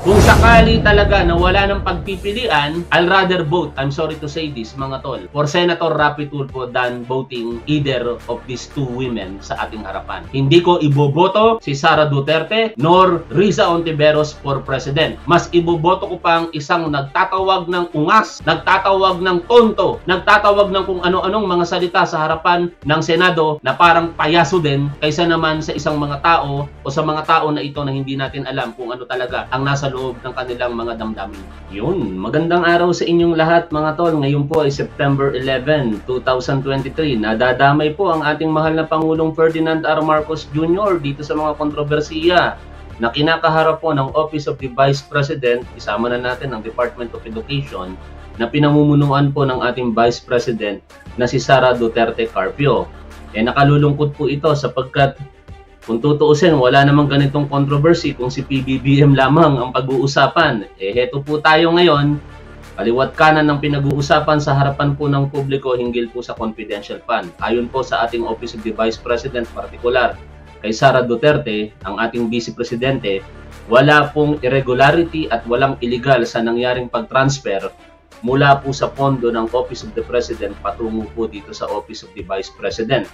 Kung sakali talaga na wala ng pagpipilian, I'll rather vote, I'm sorry to say this mga tol, for Senator Rapi Tulfo than voting either of these two women sa ating harapan. Hindi ko iboboto si Sara Duterte nor Riza Hontiveros for President. Mas iboboto ko pang isang nagtatawag ng ungas, nagtatawag ng tonto, nagtatawag ng kung ano-anong mga salita sa harapan ng Senado na parang payaso din kaysa naman sa isang mga tao o sa mga tao na ito na hindi natin alam kung ano talaga ang nasa loob ng kanilang mga damdamin. Yun, magandang araw sa inyong lahat mga tol. Ngayon po ay September 11, 2023. Nadadamay po ang ating mahal na Pangulong Ferdinand R. Marcos Jr. dito sa mga kontrobersiya na kinakaharap po ng Office of the Vice President. Isama na natin ang Department of Education na pinamumunuan po ng ating Vice President na si Sara Duterte Carpio. Nakalulungkot po ito sapagkat kung tutuusin, wala namang ganitong controversy kung si PBBM lamang ang pag-uusapan. Heto po tayo ngayon, kaliwat kanan ng pinag-uusapan sa harapan po ng publiko hinggil po sa confidential fund. Ayon po sa ating Office of the Vice President, particular kay Sara Duterte, ang ating Vice Presidente, wala pong irregularity at walang illegal sa nangyaring pag-transfer mula po sa pondo ng Office of the President patungo po dito sa Office of the Vice President.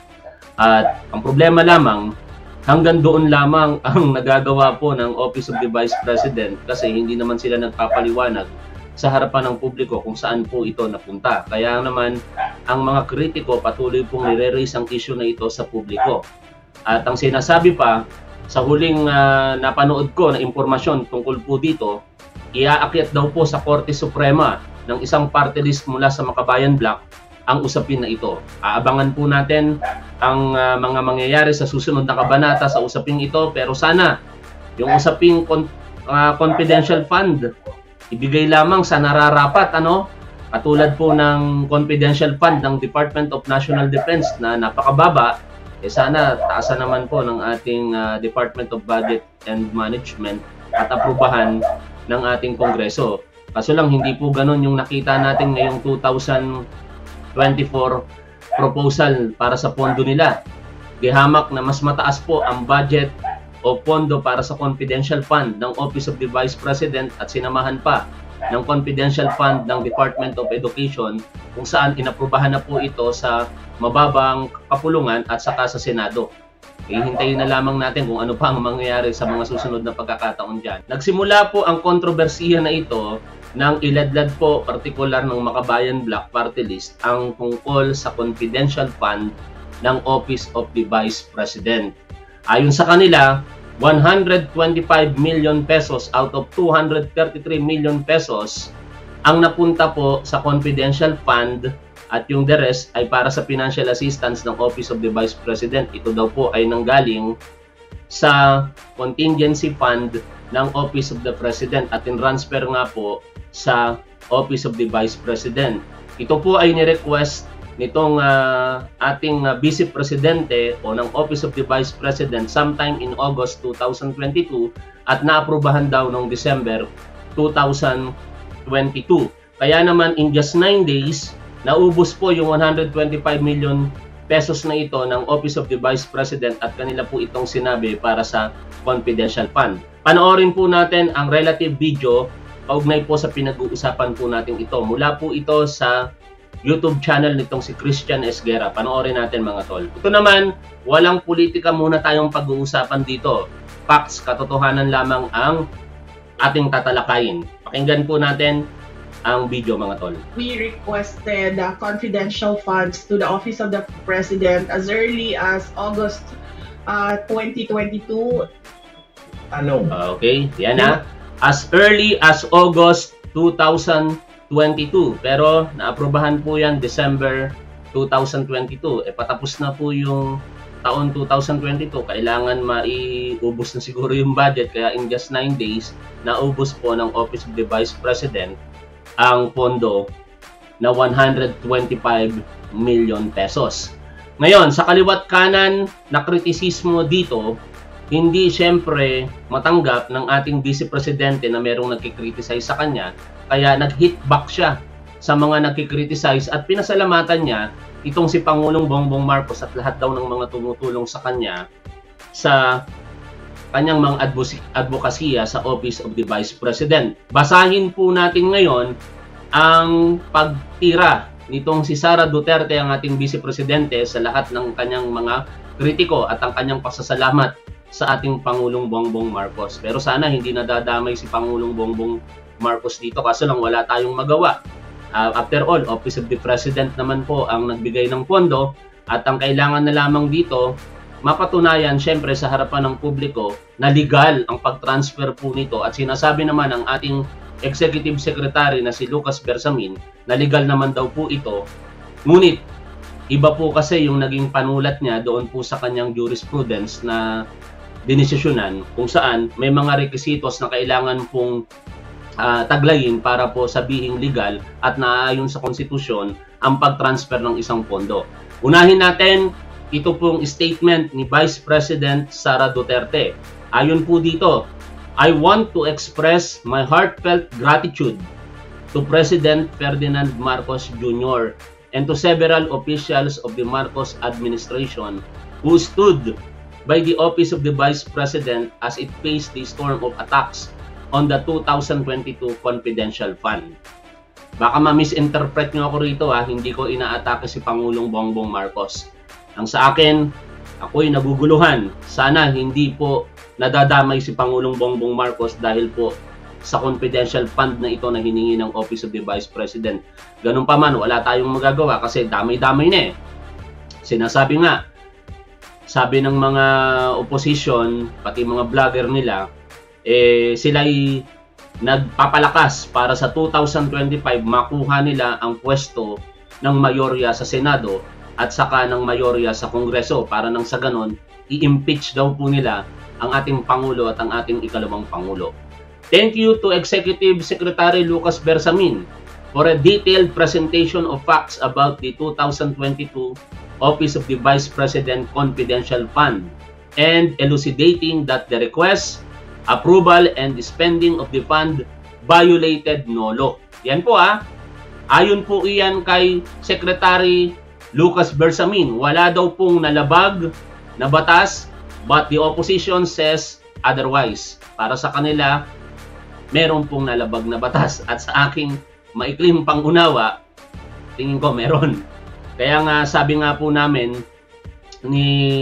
At ang problema lamang, hanggang doon lamang ang nagagawa po ng Office of the Vice President kasi hindi naman sila nagpapaliwanag sa harapan ng publiko kung saan po ito napunta. Kaya naman, ang mga kritiko patuloy pong nire-raise ang issue na ito sa publiko. At ang sinasabi pa, sa huling napanood ko na impormasyon tungkol po dito, iaakyat daw po sa Korte Suprema ng isang party list mula sa Makabayan Bloc ang usapin na ito. Aabangan po natin ang mga mangyayari sa susunod na kabanata sa usaping ito, pero sana yung usaping confidential fund ibigay lamang sa nararapat, katulad po ng confidential fund ng Department of National Defense na napakababa, sana taasan naman po ng ating Department of Budget and Management at aprubahan ng ating Kongreso. Kaso lang hindi po ganun yung nakita natin ngayong 2024 proposal para sa pondo nila. Gihamak na mas mataas po ang budget o pondo para sa confidential fund ng Office of the Vice President at sinamahan pa ng confidential fund ng Department of Education kung saan inaprubahan na po ito sa mababang kapulungan at saka sa Senado. Hihintayin na lamang natin kung ano pa ang mangyayari sa mga susunod na pagkakataon dyan. Nagsimula po ang kontrobersiya na ito nang iladlad po partikular ng Makabayan Bloc Party List ang tungkol sa confidential fund ng Office of the Vice President. Ayon sa kanila, 125 million pesos out of 233 million pesos ang napunta po sa confidential fund at yung the rest ay para sa financial assistance ng Office of the Vice President. Ito daw po ay nanggaling sa contingency fund ng Office of the President at in-transfer nga po sa Office of the Vice President. Ito po ay ni-request nitong ating Vice Presidente o ng Office of the Vice President sometime in August 2022 at naaprubahan daw noong December 2022. Kaya naman in just 9 days, naubos po yung 125 million pesos na ito ng Office of the Vice President at kanila po itong sinabi para sa confidential fund. Panoorin po natin ang relative video kaugnay po sa pinag-uusapan po natin ito. Mula po ito sa YouTube channel nitong si Christian Esguera. Panoorin natin mga tol. Ito naman, walang politika muna tayong pag-uusapan dito. Facts, katotohanan lamang ang ating tatalakayin. Pakinggan po natin ang video mga tol. We requested confidential funds to the Office of the President as early as August 2022. Okay, yan na. As early as August 2022. Pero naaprubahan po yan December 2022. Patapos na po yung taon 2022. Kailangan maiubos na siguro yung budget. Kaya in just 9 days, naubos po ng Office of the Vice President ang pondo na 125 million pesos. Ngayon, sa kaliwat kanan na kritisismo dito, hindi siyempre matanggap ng ating Vice Presidente na merong nagkikriticize sa kanya, kaya nag-hit back siya sa mga nagkikriticize at pinasalamatan niya itong si Pangulong Bongbong Marcos at lahat daw ng mga tumutulong sa kanya sa kanyang mga advokasya sa Office of the Vice President. Basahin po natin ngayon ang pagtira nitong si Sara Duterte, ang ating Vice Presidente, sa lahat ng kanyang mga kritiko at ang kanyang pasasalamat sa ating Pangulong Bongbong Marcos. Pero sana hindi nadadamay si Pangulong Bongbong Marcos dito, kaso lang wala tayong magawa. After all, Office of the President naman po ang nagbigay ng pondo, at ang kailangan na lamang dito, mapatunayan syempre sa harapan ng publiko na legal ang pag-transfer po nito, at sinasabi naman ng ating Executive Secretary na si Lucas Bersamin na legal naman daw po ito. Ngunit iba po kasi yung naging panulat niya doon po sa kanyang jurisprudence na dinesisyonan, kung saan may mga requisitos na kailangan pong taglayin para po sabihing legal at naaayon sa konstitusyon ang pag-transfer ng isang pondo. Unahin natin ito pong statement ni Vice President Sara Duterte. Ayon po dito, I want to express my heartfelt gratitude to President Ferdinand Marcos Jr. and to several officials of the Marcos administration who stood by the Office of the Vice President as it faced the storm of attacks on the 2022 Confidential Fund. Baka ma-misinterpret nyo ako rito hindi ko inaatake si Pangulong Bongbong Marcos. Ang sa akin, ako'y naguguluhan. Sana hindi po nadadamay si Pangulong Bongbong Marcos dahil po sa confidential fund na ito na hiningi ng Office of the Vice President. Ganun pa man, wala tayong magagawa kasi damay-damay na Sinasabi nga, sabi ng mga opposition, pati mga vlogger nila, sila'y nagpapalakas para sa 2025 makuha nila ang pwesto ng mayorya sa Senado at saka ng mayorya sa Kongreso, para nang sa ganon, i-impeach daw po nila ang ating Pangulo at ang ating ikalawang Pangulo. Thank you to Executive Secretary Lucas Bersamin for a detailed presentation of facts about the 2022 Office of the Vice President Confidential Fund and elucidating that the request, approval, and spending of the fund violated no law. Yan po ayon po iyan kay Secretary Lucas Bersamin, wala daw pong nalabag na batas, but the opposition says otherwise. Para sa kanila, meron pong nalabag na batas, at sa aking maikling pangunawa, tingin ko meron. Kaya nga sabi nga po namin ni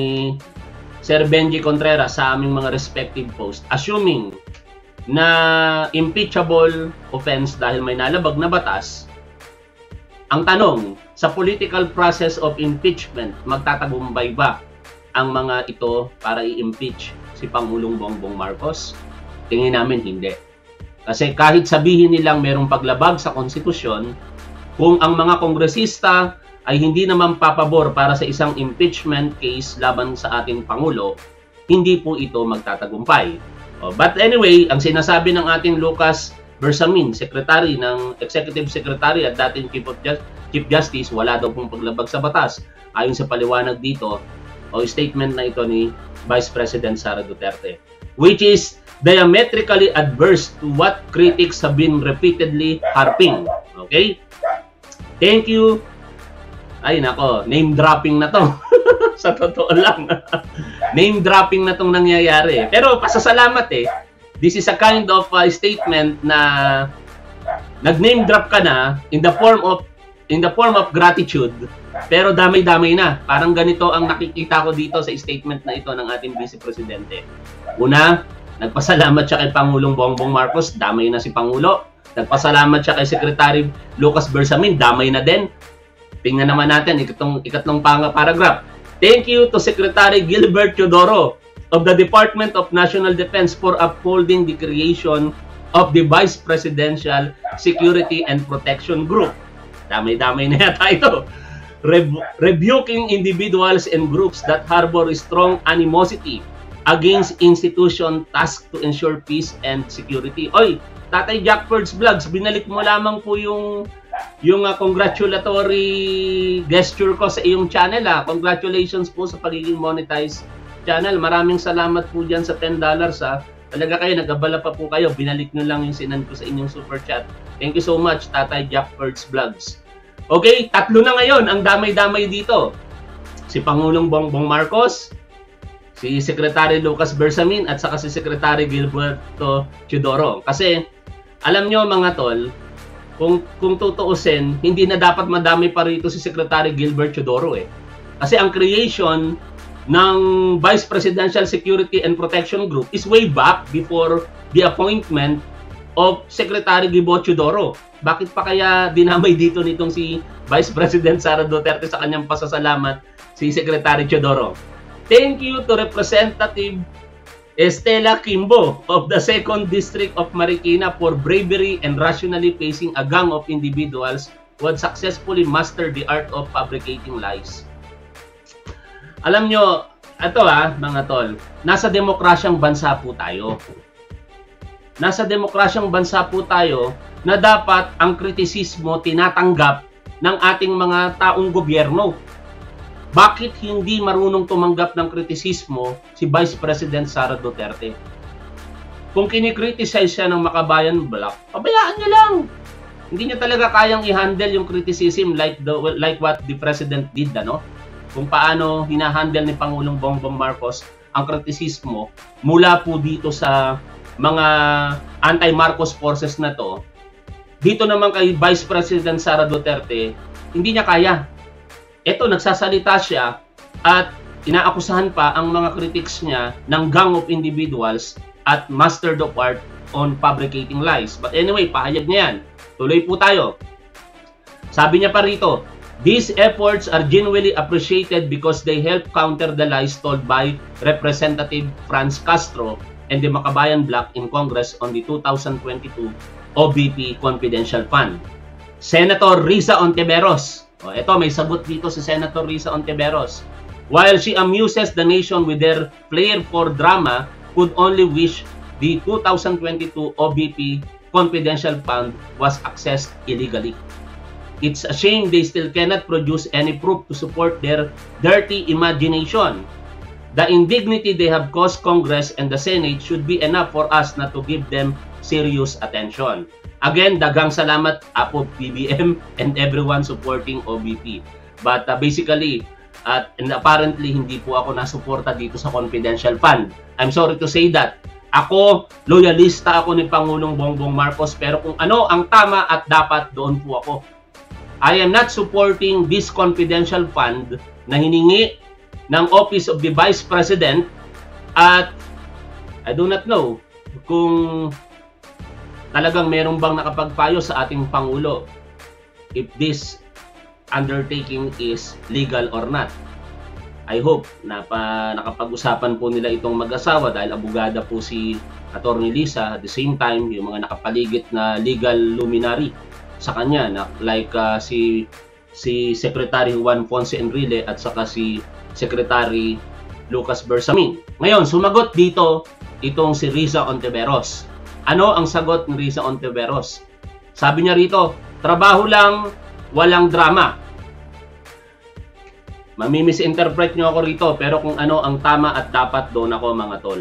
Sir Benji Contreras sa aming mga respective post, assuming na impeachable offense dahil may nalabag na batas, ang tanong, sa political process of impeachment, magtatagumpay ba ang mga ito para i-impeach si Pangulong Bongbong Marcos? Tingin namin hindi. Kasi kahit sabihin nilang merong paglabag sa konstitusyon, kung ang mga kongresista ay hindi naman papabor para sa isang impeachment case laban sa ating Pangulo, hindi po ito magtatagumpay. But anyway, ang sinasabi ng ating Lucas Bersamin, Secretary ng Executive Secretary at dating Chief Justice, wala daw pong paglabag sa batas. Ayon sa paliwanag dito, o statement na ito ni Vice President Sara Duterte, which is diametrically adverse to what critics have been repeatedly harping. Okay? Thank you. Ay nako, name dropping na to. Sa totoo lang. Name dropping na tong nangyayari. Pero pasasalamat This is a kind of statement na nag-name drop ka na in the form of gratitude, pero damay-damay na. Parang ganito ang nakikita ko dito sa statement na ito ng ating Vice Presidente. Una, nagpasalamat siya kay Pangulong Bongbong Marcos, damay na si Pangulo. Nagpasalamat siya kay Secretary Lucas Bersamin, damay na din. Tingnan naman natin ikatlong paragraph. Thank you to Secretary Gilbert Teodoro of the Department of National Defense for upholding the creation of the Vice Presidential Security and Protection Group. Damay-damay na yata ito. Rebuking individuals and groups that harbor strong animosity against institution tasked to ensure peace and security. Oy, Tatay Jack Birds Vlogs, binalik mo lamang po yung congratulatory gesture ko sa iyong channel. Congratulations po sa pagiging monetized channel. Maraming salamat po dyan sa $10. Talaga kayo, nag-abala pa po kayo. Binalik nyo lang yung sinend ko sa inyong super chat. Thank you so much, Tatay Jack Birds Vlogs. Okay, 3 na ngayon ang damay-damay dito. Si Pangulong Bongbong Marcos, si Secretary Lucas Bersamin at saka si Secretary Gilberto Teodoro. Kasi alam nyo mga tol, kung tutuusin, hindi na dapat madami pa rito si Secretary Gilbert Teodoro eh. Kasi ang creation ng Vice Presidential Security and Protection Group is way back before the appointment of Secretary Gilbert Teodoro. Bakit pa kaya dinamay dito nitong si Vice President Sara Duterte sa kanyang pasasalamat si Secretary Teodoro? Thank you to Representative Estela Kimbo of the 2nd District of Marikina for bravery and rationally facing a gang of individuals who had successfully mastered the art of fabricating lies. Alam nyo, ito mga tol, nasa demokrasyang bansa po tayo. Nasa demokrasyang bansa po tayo na dapat ang kritisismo tinatanggap ng ating mga taong gobyerno. Bakit hindi marunong tumanggap ng kritisismo si Vice President Sara Duterte? Kung kinikriticize siya ng Makabayan Block, pabayaan niya lang. Hindi niya talaga kayang i-handle yung criticism like what the President did, ano? Kung paano hinahandle ni Pangulong Bongbong Marcos ang kritisismo mula po dito sa mga anti-Marcos forces na to. Dito naman kay Vice President Sara Duterte, hindi niya kaya. Ito, nagsasalita siya at inaakusahan pa ang mga critics niya ng gang of individuals at mastered of art on fabricating lies. But anyway, pahayag niya yan. Tuloy po tayo. Sabi niya pa rito, these efforts are genuinely appreciated because they help counter the lies told by Representative Franz Castro and the Makabayan Bloc in Congress on the 2022 OBP Confidential Fund. Senator Risa Ontiveros. Ito, may sagot dito si Senator Risa Ontiveros. While she amuses the nation with their flair for drama, could only wish the 2022 OBP Confidential Fund was accessed illegally. It's a shame they still cannot produce any proof to support their dirty imagination. The indignity they have caused Congress and the Senate should be enough for us not to give them serious attention. Again, dagang salamat Apo BBM and everyone supporting OBP. But basically, and apparently hindi po ako nasuporta dito sa confidential fund. I'm sorry to say that. Ako, loyalista ako ni Pangulong Bongbong Marcos, pero kung ano ang tama at dapat, doon po ako. I am not supporting this confidential fund na hiningi ng Office of the Vice President at I do not know kung talagang meron bang nakapagpayo sa ating Pangulo if this undertaking is legal or not. I hope na nakapag-usapan po nila itong mag-asawa dahil abogada po si Attorney Lisa. At the same time, yung mga nakapaligid na legal luminary sa kanya na like si Secretary Juan Ponce Enrile at saka si Secretary Lucas Bersamin. Ngayon, sumagot dito itong si Risa Ontiveros. Ano ang sagot ni Risa Ontiveros? Sabi niya rito, trabaho lang, walang drama. Mamimisinterpret niyo ako rito, pero kung ano ang tama at dapat, doon ako mga tol.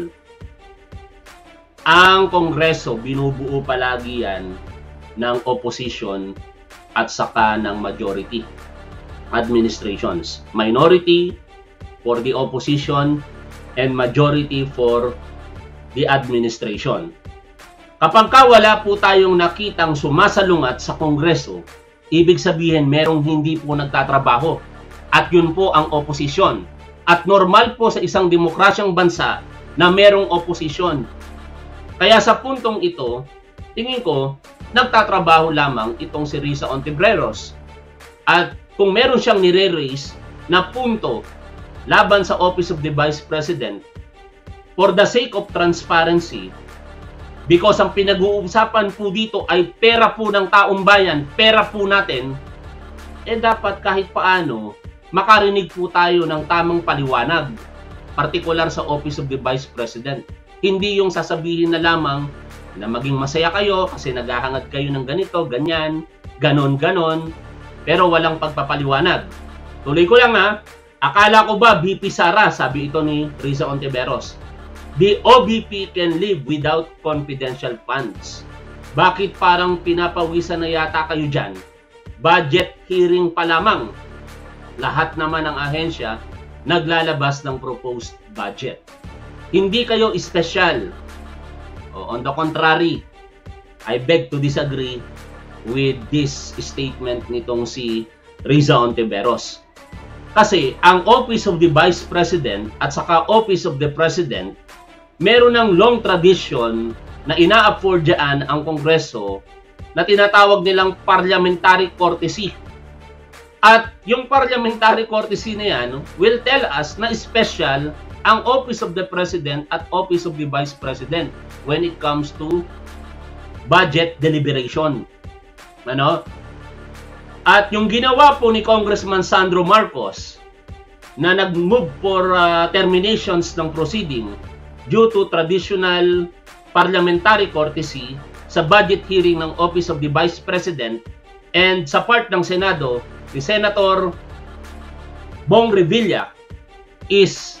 Ang Kongreso, binubuo palagi yan ng opposition at saka ng majority administrations. Minority for the opposition and majority for the administration. Kapag wala po tayong nakitang sumasalungat sa Kongreso, ibig sabihin merong hindi po nagtatrabaho. At yun po ang oposisyon. At normal po sa isang demokrasyang bansa na merong oposisyon. Kaya sa puntong ito, tingin ko, nagtatrabaho lamang itong si Risa Ontiveros. At kung meron siyang nire-raise na punto laban sa Office of the Vice President, for the sake of transparency, because ang pinag-uusapan po dito ay pera po ng taong bayan, pera po natin, dapat kahit paano, makarinig po tayo ng tamang paliwanag, partikular sa Office of the Vice President. Hindi yung sasabihin na lamang na maging masaya kayo kasi naghahangad kayo ng ganito, ganyan, ganon, pero walang pagpapaliwanag. Tuloy ko lang akala ko ba VP Sara, sabi ito ni Risa Ontiveros, the OBP can live without confidential funds. Bakit parang pinapawisan na yata kayo dyan? Budget hearing pa lamang. Lahat naman ng ahensya naglalabas ng proposed budget. Hindi kayo espesyal. On the contrary, I beg to disagree with this statement nitong si Riza Ontiveros. Kasi ang Office of the Vice President at saka Office of the President, meron ng long tradition na ina-afford dyan ang Kongreso na tinatawag nilang parliamentary courtesy. At yung parliamentary courtesy na yan will tell us na special ang Office of the President at Office of the Vice President when it comes to budget deliberation. At yung ginawa po ni Congressman Sandro Marcos na nag-move for terminations ng proceeding due to traditional parliamentary courtesy sa budget hearing ng Office of the Vice President and sa part ng Senado ni Senator Bong Revilla is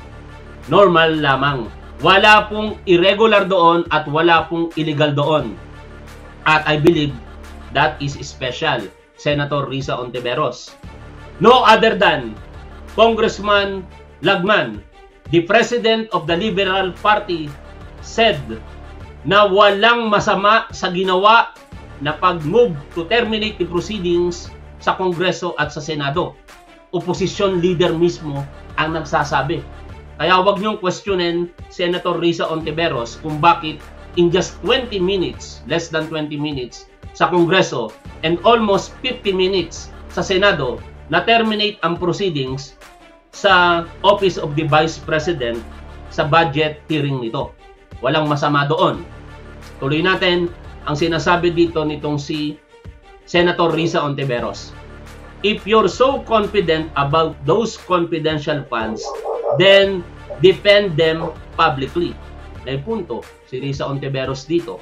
normal lamang. Wala pong irregular doon at wala pong illegal doon. At I believe that is special, Senator Riza Ontiveros. No other than Congressman Lagman, the President of the Liberal Party, said na walang masama sa ginawa na pag-move to terminate the proceedings sa Kongreso at sa Senado. Opposition leader mismo ang nagsasabi. Kaya wag niyong questionin Senator Riza Ontiveros kung bakit in just 20 minutes, less than 20 minutes, sa Kongreso and almost 50 minutes sa Senado na terminate ang proceedings sa Office of the Vice President sa budget hearing nito. Walang masama doon. Tuloy natin ang sinasabi dito nitong si Senator Riza Ontiveros. If you're so confident about those confidential funds, then defend them publicly. May punto si Riza Ontiveros dito.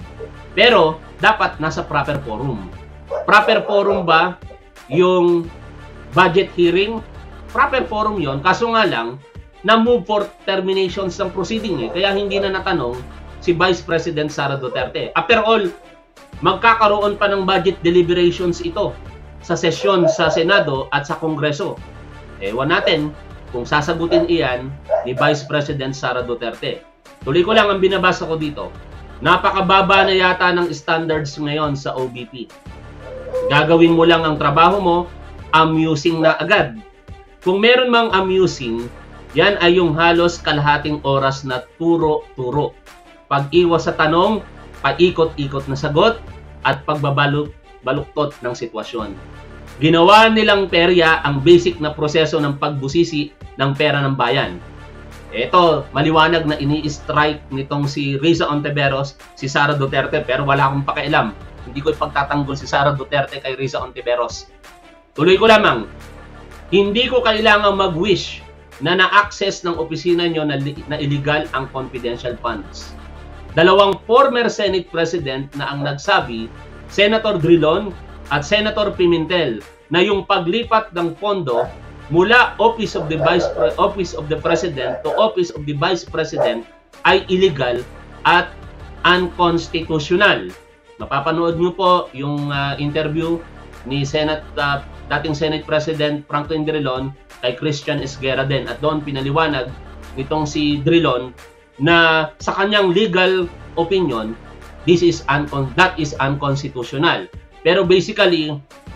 Pero dapat nasa proper forum. Proper forum ba yung budget hearing? Proper forum yon. Kaso nga lang, na-move for terminations ng proceeding Kaya hindi na natanong si Vice President Sara Duterte. After all, magkakaroon pa ng budget deliberations ito sa sesyon sa Senado at sa Kongreso. Ewan natin kung sasagutin iyan ni Vice President Sara Duterte. Tuloy ko lang ang binabasa ko dito. Napakababa na yata ng standards ngayon sa OVP. Gagawin mo lang ang trabaho mo, amusing na agad. Kung meron mang amusing, yan ay yung halos kalahating oras na turo-turo. Pag-iwas sa tanong, paikot-ikot na sagot, at pagbabaluktot ng sitwasyon. Ginawa nilang perya ang basic na proseso ng pagbusisi ng pera ng bayan. Ito, maliwanag na ini-strike nitong si Riza Ontiveros, si Sara Duterte, pero wala akong pakialam. Hindi ko ipagtatanggol si Sara Duterte kay Riza Ontiveros. Tuloy ko lamang, hindi ko kailangang mag-wish na na-access ng opisina nyo na illegal ang confidential funds. Dalawang former Senate President na ang nagsabi, Senator Drilon at Senator Pimentel, na yung paglipat ng pondo mula Office of the President to Office of the Vice President ay illegal at unconstitutional. Mapapanood nyo po yung interview ni dating Senate President Franklin Drilon kay Christian Esguerra din. At doon pinaliwanag nitong si Drilon na sa kanyang legal opinion, that is unconstitutional. Pero basically,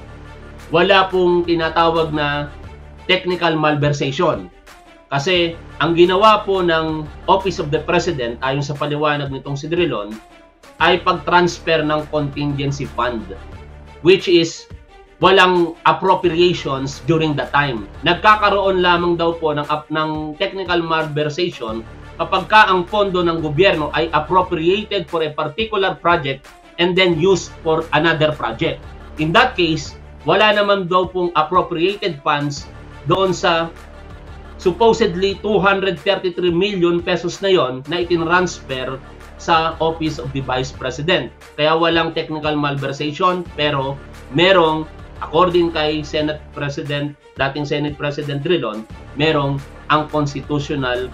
wala pong tinatawag na technical malversation. Kasi ang ginawa po ng Office of the President, ayon sa paliwanag nitong si Drilon, ay pag-transfer ng contingency fund, which is walang appropriations during the time. Nagkakaroon lamang daw po ng technical malversation kapag ka ang pondo ng gobyerno ay appropriated for a particular project and then used for another project. In that case, wala naman daw pong appropriated funds doon sa supposedly 233 million pesos na yon na itinransfer sa Office of the Vice President. Kaya walang technical malversation, pero merong, according kay Senate President, dating Senate President Drilon, merong unconstitutional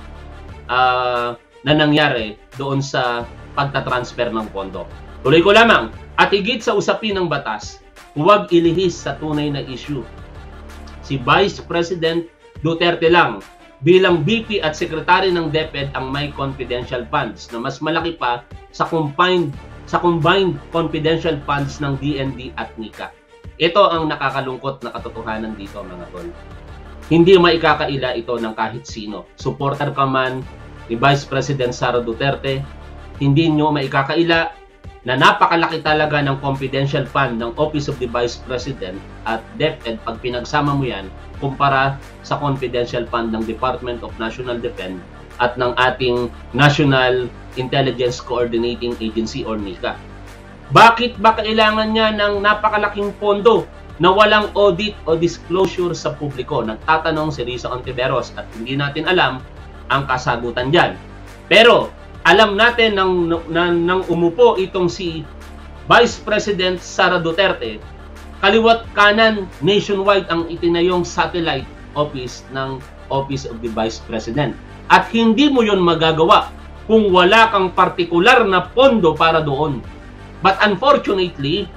na nangyari doon sa pagtatransfer ng pondo. Tuloy ko lamang, at higit sa usapin ng batas, huwag ilihis sa tunay na issue. Si Vice President Duterte lang bilang VP at Secretary ng DepEd ang may confidential funds na mas malaki pa sa combined confidential funds ng DND at NICA. Ito ang nakakalungkot na katotohanan dito, mga tol. Hindi maikakaila ito ng kahit sino. Supporter ka man ni Vice President Sara Duterte, hindi nyo maikakaila na napakalaki talaga ng confidential fund ng Office of the Vice President at DepEd pag pinagsama mo yan kumpara sa confidential fund ng Department of National Defense at ng ating National Intelligence Coordinating Agency or NICA. Bakit ba kailangan niya ng napakalaking pondo na walang audit o disclosure sa publiko? Nagtatanong si Risa Ontiveros at hindi natin alam ang kasagutan dyan. Pero alam natin nang umupo itong si Vice President Sara Duterte, kaliwat kanan nationwide ang itinayong satellite office ng Office of the Vice President. At hindi mo yon magagawa kung wala kang partikular na pondo para doon. But unfortunately,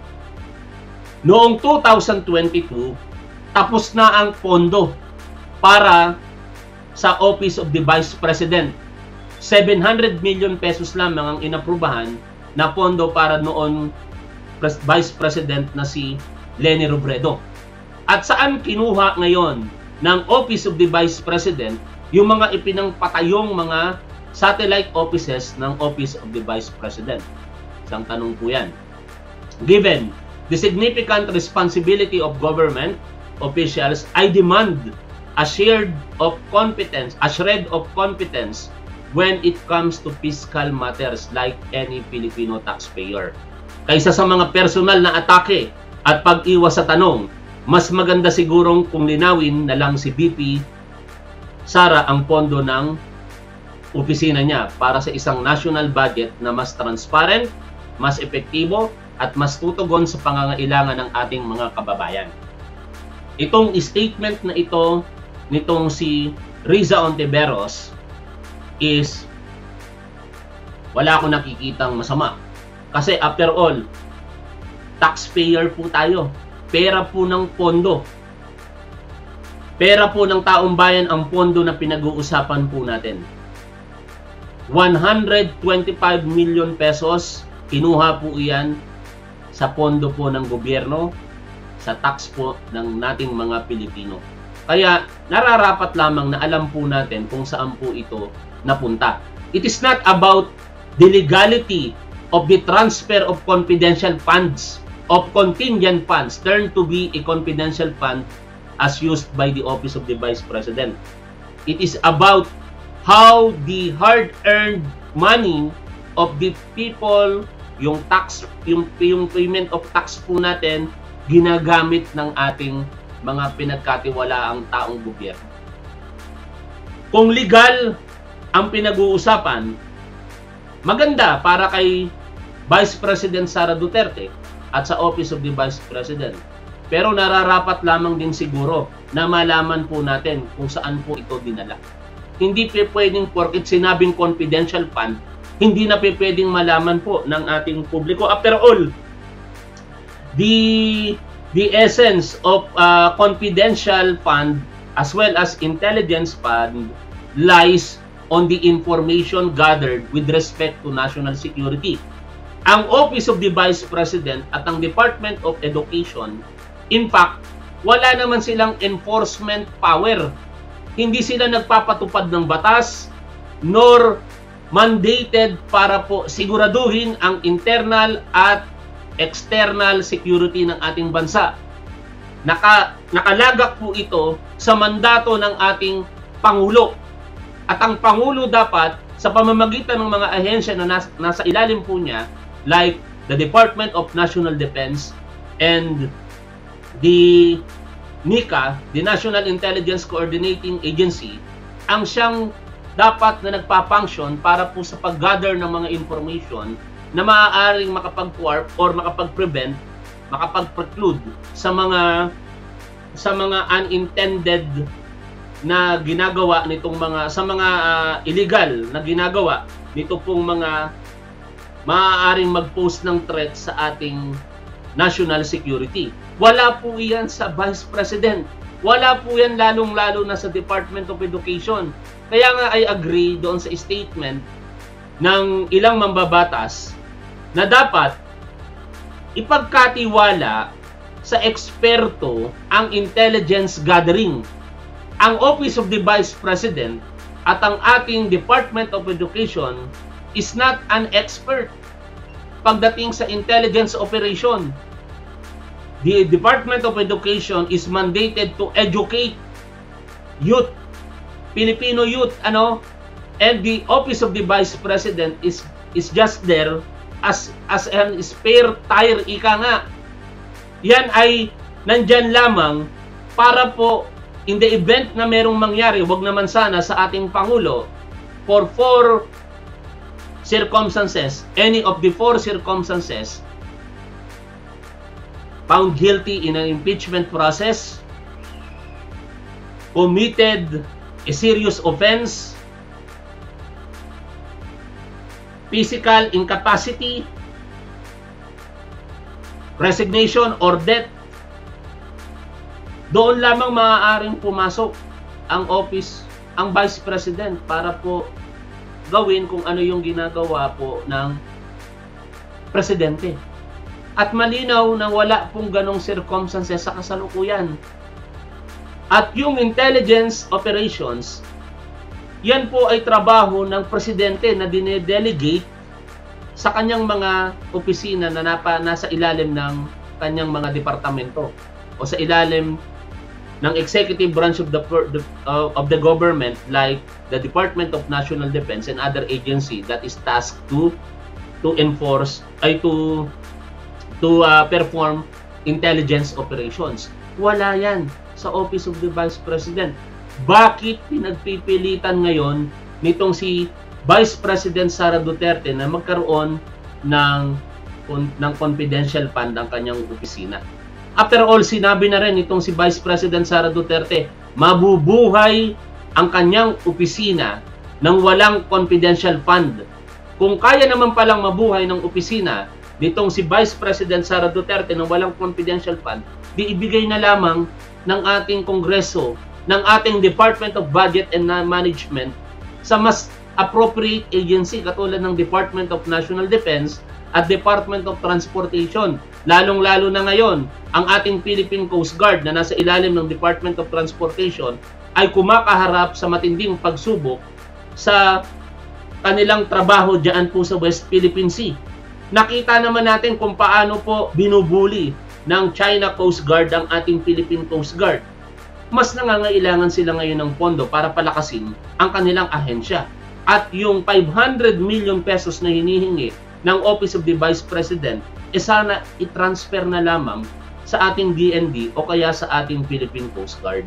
noong 2022, tapos na ang pondo para sa Office of the Vice President. 700 million pesos lamang ang inaprubahan na pondo para noon Vice President na si Leni Robredo. At saan kinuha ngayon ng Office of the Vice President yung mga ipinangpatayong mga satellite offices ng Office of the Vice President? Isang tanong po yan. Given the significant responsibility of government officials, I demand a shred of competence when it comes to fiscal matters like any Filipino taxpayer. Kaysa sa mga personal na atake at pag-iwas sa tanong, mas maganda sigurong kung linawin na lang si VP Sara ang pondo ng opisina niya para sa isang national budget na mas transparent, mas epektibo, at mas tutugon sa pangangailangan ng ating mga kababayan. Itong statement na ito nitong si Riza Ontiveros is wala akong nakikitang masama. Kasi after all, taxpayer po tayo. Pera po ng pondo. Pera po ng taong bayan ang pondo na pinag-uusapan po natin. 125 million pesos, kinuha po iyan sa pondo po ng gobyerno, sa tax po ng nating mga Pilipino. Kaya nararapat lamang na alam po natin kung saan po ito napunta. It is not about the legality of the transfer of confidential funds, of contingent funds, turned to be a confidential fund as used by the Office of the Vice President. It is about how the hard-earned money of the people, yung tax, yung payment of tax po natin, ginagamit ng ating mga pinagkatiwalaang taong gobyerno. Kung legal ang pinag-uusapan, maganda para kay Vice President Sara Duterte at sa Office of the Vice President. Pero nararapat lamang din siguro na malaman po natin kung saan po ito dinala. Hindi pwedeng porket sinabing confidential fund, hindi na pwedeng malaman po ng ating publiko. After all, the essence of confidential fund as well as intelligence fund lies on the information gathered with respect to national security. Ang Office of the Vice President at ang Department of Education, in fact, wala naman silang enforcement power. Hindi sila nagpapatupad ng batas, nor mandated para po siguraduhin ang internal at external security ng ating bansa. Nakalagak po ito sa mandato ng ating Pangulo. At ang Pangulo dapat sa pamamagitan ng mga ahensya na nasa ilalim po niya, like the Department of National Defense and the NICA, the National Intelligence Coordinating Agency, ang siyang dapat na nagpa-function para po sa pag-gather ng mga information na maaaring makapag-thwart or makapag-prevent, makapag-preclude sa mga unintended na ginagawa nitong illegal na ginagawa nito pong mga maaaring mag-pose ng threat sa ating national security. Wala po iyan sa Vice President. Wala po yan lalong-lalo na sa Department of Education. Kaya nga I agree doon sa statement ng ilang mambabatas na dapat ipagkatiwala sa eksperto ang intelligence gathering. Ang Office of the Vice President at ang ating Department of Education is not an expert pagdating sa intelligence operation. The Department of Education is mandated to educate youth, Filipino youth, and the Office of the Vice President is just there as an spare tire, ika nga. Yan ay nandyan lamang para po in the event na merong mangyari, wag naman sana sa ating Pangulo, for 4 circumstances, any of the 4 circumstances, found guilty in an impeachment process, committed a serious offense, physical incapacity, resignation or death, doon lamang maaaring pumasok ang office, ang Vice President para po gawin kung ano yung ginagawa po ng Presidente. At malinaw na wala pong ganong circumstances sa kasalukuyan. At yung intelligence operations, yan po ay trabaho ng Presidente na dinedelegate sa kanyang mga opisina na nasa ilalim ng kanyang mga departamento o sa ilalim ng executive branch of the government, like the Department of National Defense and other agency that is tasked to enforce to perform intelligence operations. Wala yan sa Office of the Vice President. Bakit pinagpipilitan ngayon nitong si Vice President Sara Duterte na magkaroon ng confidential fund ang kanyang opisina? After all, sinabi na rin itong si Vice President Sara Duterte, mabubuhay ang kanyang opisina ng walang confidential fund. Kung kaya naman palang mabuhay ng opisina nitong si Vice President Sara Duterte ng walang confidential fund, di ibigay na lamang ng ating Kongreso, ng ating Department of Budget and Management sa mas appropriate agency katulad ng Department of National Defense at Department of Transportation. Lalong-lalo na ngayon, ang ating Philippine Coast Guard na nasa ilalim ng Department of Transportation ay kumakaharap sa matinding pagsubok sa kanilang trabaho diyan po sa West Philippine Sea. Nakita naman natin kung paano po binubuli ng China Coast Guard ang ating Philippine Coast Guard. Mas nangangailangan sila ngayon ng pondo para palakasin ang kanilang ahensya. At yung 500 million pesos na hinihingi ng Office of the Vice President, sana i-transfer na lamang sa ating DND o kaya sa ating Philippine Coast Guard.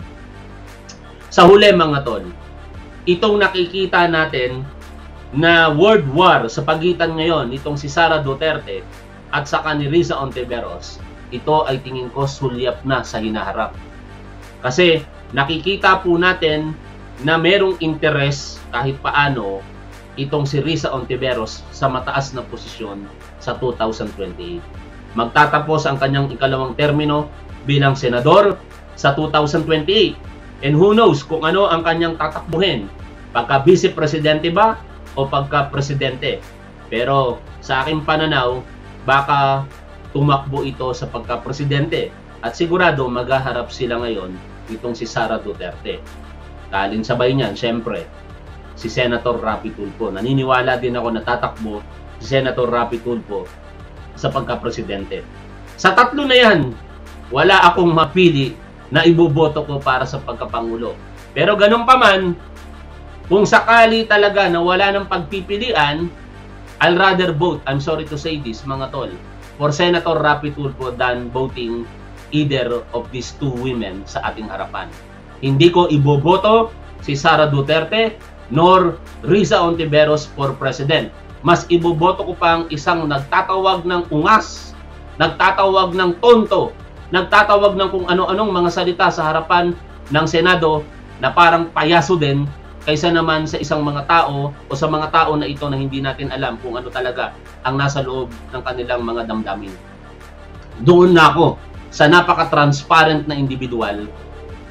Sa huli mga tol, itong nakikita natin na world war sa pagitan ngayon nitong si Sara Duterte at saka ni Riza Ontiveros, ito ay tingin ko sulyap na sa hinaharap. Kasi nakikita po natin na merong interes kahit paano itong si Riza Ontiveros sa mataas na posisyon sa 2028. Magtatapos ang kanyang ikalawang termino bilang senador sa 2028. And who knows kung ano ang kanyang tatakbuhin, pagka vice-presidente ba o pagka-presidente. Pero sa aking pananaw, baka tumakbo ito sa pagka-presidente at sigurado maghaharap sila ngayon itong si Sara Duterte. Kalinsabay niyan, syempre, si Senator Raffy Tulfo. Naniniwala din ako na tatakbo si Senator Raffy Tulfo sa pagka-presidente. Sa tatlo na yan, wala akong mapili na iboboto ko para sa pagkapangulo. Pero ganun pa man, kung sakali talaga na wala ng pagpipilian, I'll rather vote, I'm sorry to say this mga tol, for Senator Raffy Tulfo than voting either of these two women sa ating harapan. Hindi ko iboboto si Sara Duterte nor Riza Ontiveros for President. Mas iboboto ko pa ang isang nagtatawag ng ungas, nagtatawag ng tonto, nagtatawag ng kung ano-anong mga salita sa harapan ng Senado na parang payaso din kaysa naman sa isang mga tao o sa mga tao na ito na hindi natin alam kung ano talaga ang nasa loob ng kanilang mga damdamin. Doon na ako sa napaka-transparent na individual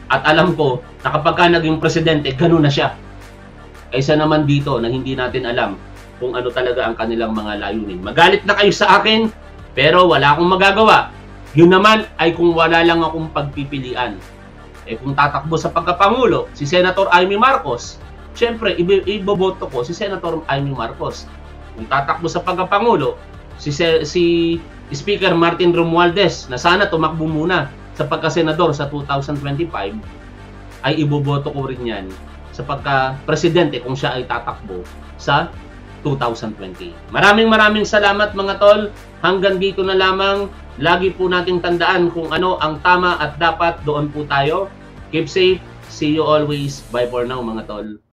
At alam ko na kapag ka naging presidente, ganun na siya. Kaysa naman dito na hindi natin alam kung ano talaga ang kanilang mga layunin. Magalit na kayo sa akin, pero wala akong magagawa. Yun naman ay kung wala lang akong pagpipilian. Kung tatakbo sa pagkapangulo, si Senator Amy Marcos, syempre, iboboto ko si Senator Amy Marcos. Kung tatakbo sa pagkapangulo, si Speaker Martin Romualdez, na sana tumakbo muna sa pagkasenador sa 2025, ay iboboto ko rin yan sa pagka-presidente kung siya ay tatakbo sa 2020. Maraming salamat mga tol. Hanggang dito na lamang. Lagi po nating tandaan kung ano ang tama at dapat, doon po tayo. Keep safe. See you always. Bye for now mga tol.